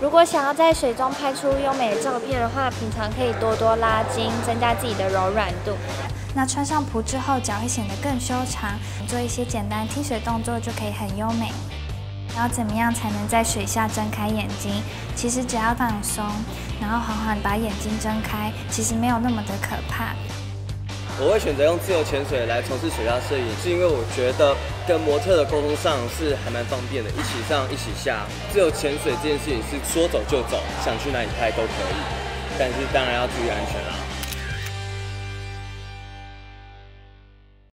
如果想要在水中拍出优美的照片的话，平常可以多多拉筋，增加自己的柔软度。那穿上蹼之后，脚会显得更修长，做一些简单踢水动作就可以很优美。然后怎么样才能在水下睁开眼睛？其实只要放松，然后缓缓把眼睛睁开，其实没有那么的可怕。 我会选择用自由潜水来从事水下摄影，是因为我觉得跟模特的沟通上是还蛮方便的，一起上一起下。自由潜水这件事情是说走就走，想去哪里拍都可以，但是当然要注意安全啦。